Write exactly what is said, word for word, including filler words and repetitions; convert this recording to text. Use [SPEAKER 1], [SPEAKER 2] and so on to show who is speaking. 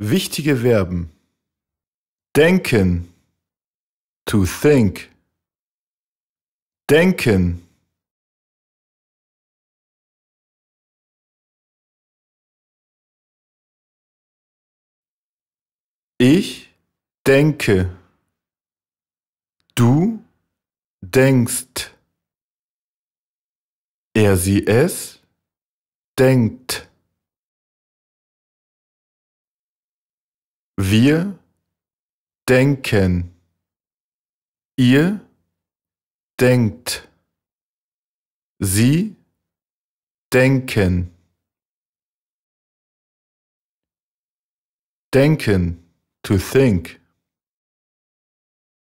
[SPEAKER 1] Wichtige Verben: denken, to think, denken, ich denke, du denkst, er, sie, es denkt, wir denken, ihr denkt, sie denken, denken, to think.